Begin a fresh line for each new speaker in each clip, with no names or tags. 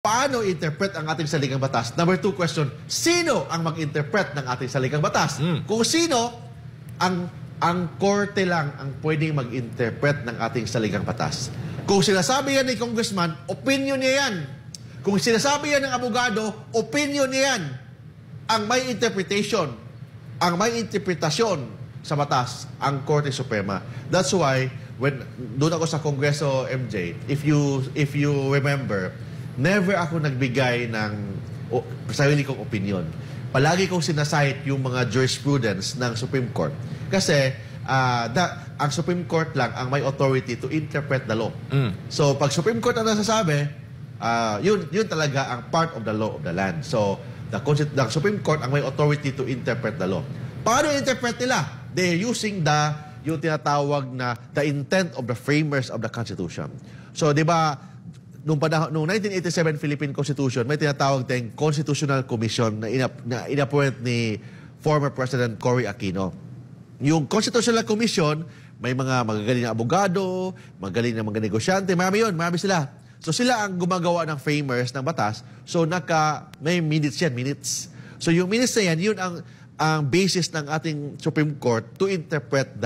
paano interpret ang ating saligang batas? Number 2 question, sino ang mag-interpret ng ating saligang batas? Kung sino, ang korte lang ang pwedeng mag-interpret ng ating saligang batas. Kung sinasabi yan ni congressman, opinion niya yan. Kung sinasabi yan ng abogado, opinion niya yan. Ang may interpretation, ang may interpretasyon sa batas, ang Korte Suprema. That's why, when doon ako sa Kongreso, MJ, if you remember, never ako nagbigay ng sarili kong opinion. Palagi kong sinasite yung mga jurisprudence ng Supreme Court. Kasi ang Supreme Court lang ang may authority to interpret the law. So, pag Supreme Court ang nasasabi, yun talaga ang part of the law of the land. So, the Supreme Court ang may authority to interpret the law. Paano interpret nila? They're using yung tinatawag na the intent of the framers of the Constitution. So, di ba, noong 1987 Philippine Constitution, may tinatawag tayong Constitutional Commission na inappoint ni former President Cory Aquino. Yung Constitutional Commission, may mga magagaling na abogado, magaling na mga negosyante, marami sila. So sila ang gumagawa ng framers ng batas. So may minutes yan, minutes. So yung minutes na yan, yun ang basis ng ating Supreme Court to interpret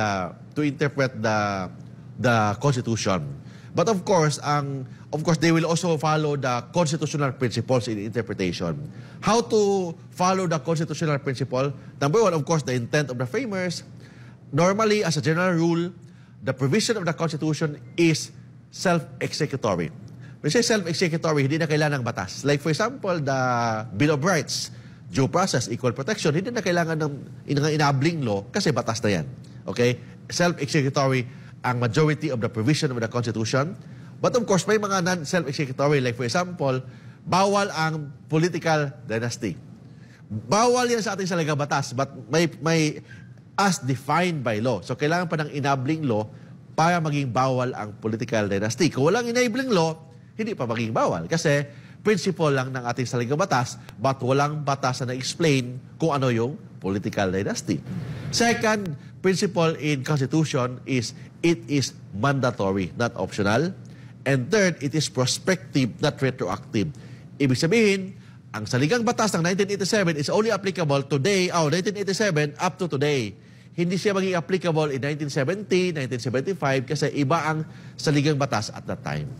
the Constitution. But of course, they will also follow the constitutional principles in interpretation. How to follow the constitutional principle? Number 1, of course, the intent of the framers. Normally, as a general rule, the provision of the Constitution is self-executory. When say self-executory, hindi na kailangan ng batas. Like for example, the Bill of Rights, due process, equal protection, hindi na kailangan ng enabling law kasi batas na yan. Okay? Self-executory ang majority of the provision of the Constitution. But of course, may mga non-self-executory. Like for example, bawal ang political dynasty. Bawal yan sa ating saligang batas, but may as defined by law. So, kailangan pa ng enabling law para maging bawal ang political dynasty. Kung walang enabling law, hindi pa maging bawal. Kasi, principle lang ng ating saligang batas, but walang batas na explain kung ano yung political dynasty. Second principle in Constitution is it is mandatory, not optional. And third, it is prospective, not retroactive. Ibig sabihin, ang saligang batas ng 1987 is only applicable today, 1987 up to today. Hindi siya maging applicable in 1970, 1975 kasi iba ang saligang batas at that time.